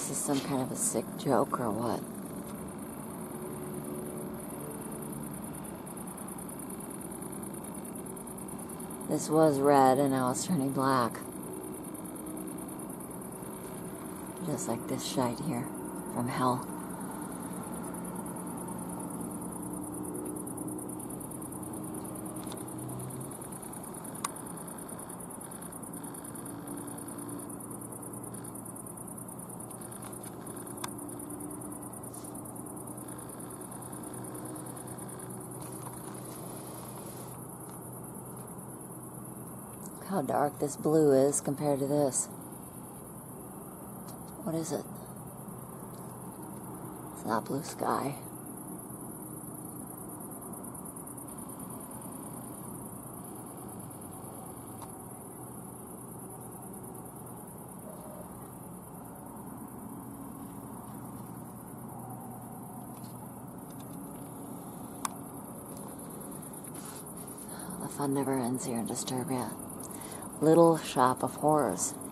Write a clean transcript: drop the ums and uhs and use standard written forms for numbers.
this is some kind of a sick joke or what. This was red and now it's turning black. Just like this shyte here from hell. How dark this blue is compared to this. What is it? It's not blue sky. The fun never ends here in Disturbia. Little shop of horrors.